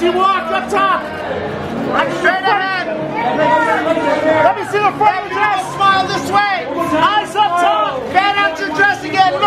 you walk up top. Straight ahead. Let me see the front of the dress. Smile this way. Eyes up top. Fan out your dress again.